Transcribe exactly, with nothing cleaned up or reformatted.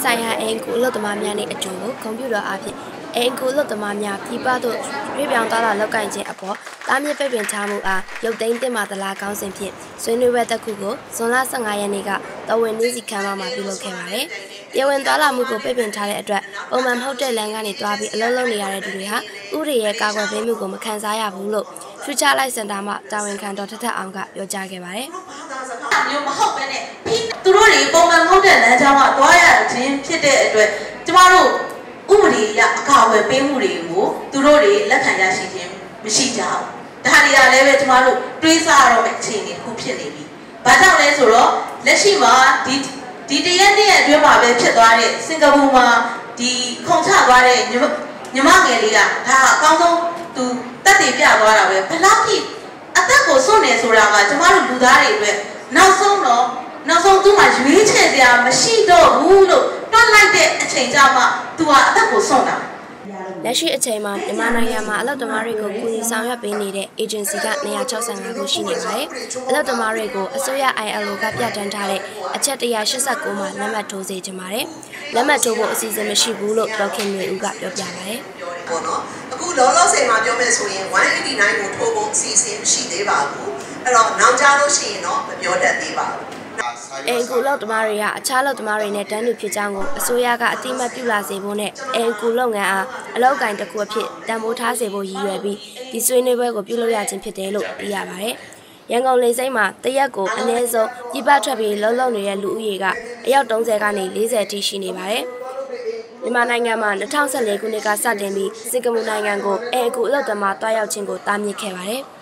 ဆိုင်ရာအင်ကူလို့တမများနဲ့အကျိုးကိုကွန်ပျူတာအဖြစ်အင်ကူလို့တမများပြပတို့ရွေးပြောင်းသွားတာလောက်ကင်ခြင်းအပေါ်တားမြစ်ပိတ်ပင်ချမှုအားရုပ်သိမ်းတင်မာသလားကောင်းစဉ်ဖြင့်ဆွေးနွေးပွဲတစ်ခုကိုဇွန်လဆယ့်ငါရက်နေ့ကတော်ဝင်နေ့စီခမ်းမမှာပြုလုပ်ခဲ့ပါတယ်။တရားဝင်သွားလာမှုကိုပိတ်ပင်ထားတဲ့အတွက်ပုံမှန်မဟုတ်တဲ့လမ်းကနေသွားပြီးအလုံးလုံးနေရတဲ့သူတွေဟာဥရိရဲ့ကာကွယ်ပေးမှုကိုမခံစားရဘူးလို့ Future Light Center မှတာဝန်ခံတော်ထထအောင်ကပြောကြားခဲ့ပါတယ်။မျိုးမဟုတ်ဘဲနဲ့သူတို့တွေပုံမှန်မဟုတ်တဲ့လမ်းကြောင်းကသွားရခြင်းဖြစ်တဲ့အတွက်ကျမတို့ဥပဒေအရအကာအကွယ်ပေးမှုတွေကိုသူတို့တွေလက်ခံရရှိခြင်းမရှိကြဘူး။ဒါတွေကလည်းပဲကျမတို့တွေးစားရတော့မယ့်အခြေအနေတစ်ခုဖြစ်နေပြီ။ဘာကြောင့်လဲဆိုတော့လက်ရှိမှာဒီဒီတရက်နေ့အတွင်းမှာပဲဖြစ်သွားတဲ့စင်ကာပူမှာဒီခုံချသွားတဲ့ညီမငယ်လေးကဒါအကောင်းဆုံးသူတက်တည်ပြသွားတာပဲဘယ်လောက်ထိအသက်ကိုစွန့်နေဆိုတာကကျမတို့လူသားတွေအတွက်နောက်ဆုံးတော့နောက်ဆုံးသူ့မှာရွေးချယ်စရာမရှိတော့ဘူးလို့တွက်လိုက်တဲ့အချိန်ကျမှသူကအသက်ကိုစွန့်တာလက်ရှိအချိန်မှာမြန်မာနိုင်ငံမှာအလုပ်သမားတွေကိုကူညီဆောင်ရွက်ပေးနေတဲ့ agency ကနေရာ၆၅ခုရှိနေပါတယ်။အလုပ်သမားတွေကိုအစိုးရ I L O ကပြဋ္ဌာန်းထားတဲ့အချက်တစ်ရာ၈၉မှာလက်မှတ်ထိုးစေချင်ပါတယ်။လက်မှတ်ထိုးဖို့အစီအစဉ်မရှိဘူးလို့ဒေါက်ခင်မျိုးဦးကပြောပြပါတယ်။ပေါ့နော်။အခုလောလောဆယ်မှာပြောမယ်ဆိုရင်one eighty-nineကိုထိုးဖို့အစီအစဉ်မရှိသေးပါဘူး။အဲ့တော့နောက်ကြလို့ရှိရင်တော့မပြောတတ်သေးပါဘူး။အင်ကူလောက်သမားတွေကအခြားလောက်သမားတွေနဲ့တန်းတူဖြစ်ကြောင်းကိုအစိုးရကအတိအမှတ်ပြုလာစေဖို့နဲ့အင်ကူလုပ်ငန်းအားအလောက်ကိုင်းတစ်ခုအဖြစ်တန်ဖိုးထားစေဖို့ရည်ရွယ်ပြီးဒီဆွေးနွေးပွဲကိုပြုလုပ်ရခြင်းဖြစ်တယ်လို့သိရပါတယ်။ရန်ကုန်လေဆိပ်မှာတရက်ကိုအနည်းဆုံးပြပထွက်ပြီးလှုပ်လှုပ်နေတဲ့လူဦးရေကအယောက်၃၀ကနေ၄၀ထိရှိနေပါတယ်။မြန်မာနိုင်ငံမှာ၂၀၁၄ခုနှစ်ကစတင်ပြီးစင်ကာပူနိုင်ငံကိုအင်ကူအလောက်သမားတွားရောက်ခြင်းကိုတားမြစ်ခဲ့ပါတယ်။